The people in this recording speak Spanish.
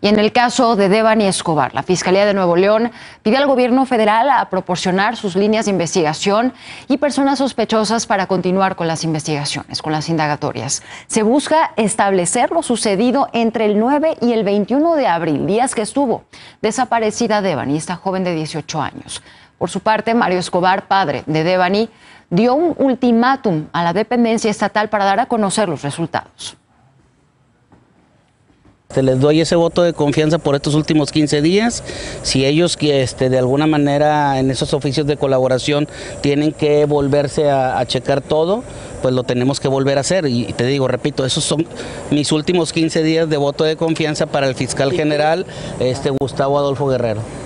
Y en el caso de Devani Escobar, la Fiscalía de Nuevo León pide al gobierno federal a proporcionar sus líneas de investigación y personas sospechosas para continuar con las investigaciones, con las indagatorias. Se busca establecer lo sucedido entre el 9 y el 21 de abril, días que estuvo desaparecida Devani, esta joven de 18 años. Por su parte, Mario Escobar, padre de Devani, dio un ultimátum a la dependencia estatal para dar a conocer los resultados. Les doy ese voto de confianza por estos últimos 15 días. Si ellos de alguna manera en esos oficios de colaboración tienen que volverse a checar todo, pues lo tenemos que volver a hacer. Y te digo, repito, esos son mis últimos 15 días de voto de confianza para el fiscal general Gustavo Adolfo Guerrero.